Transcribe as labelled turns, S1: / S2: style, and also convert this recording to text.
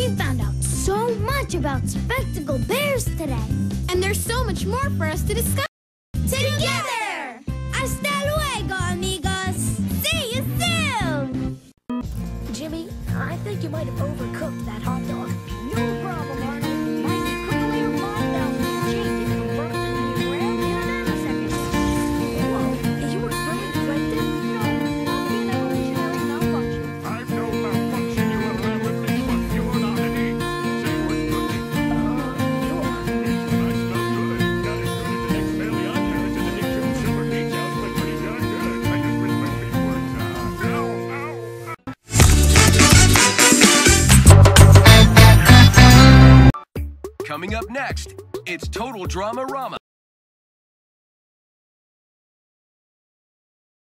S1: We found out so much about spectacled bears today. And there's so much more for us to discuss. Together! Hasta luego, amigos! See you soon!
S2: Jimmy, I think you might have overcooked that hot dog. No problem, Arnold. Mikey, quickly your mom down and change it. It'll burn and be around in a nanosecond. Whoa, you were really pregnant? No, I'm being evolutionary malfunction.
S3: I've no malfunction, you are rapidly, but you are not an egg. Say what's cooking.
S2: You are.
S3: I smell good. Not as good as the next family I carried to the Nick Jim Silver Gates house, but pretty darn good. I just wish my feet weren't, ow, ow.
S4: Coming up next, it's Total Drama Rama.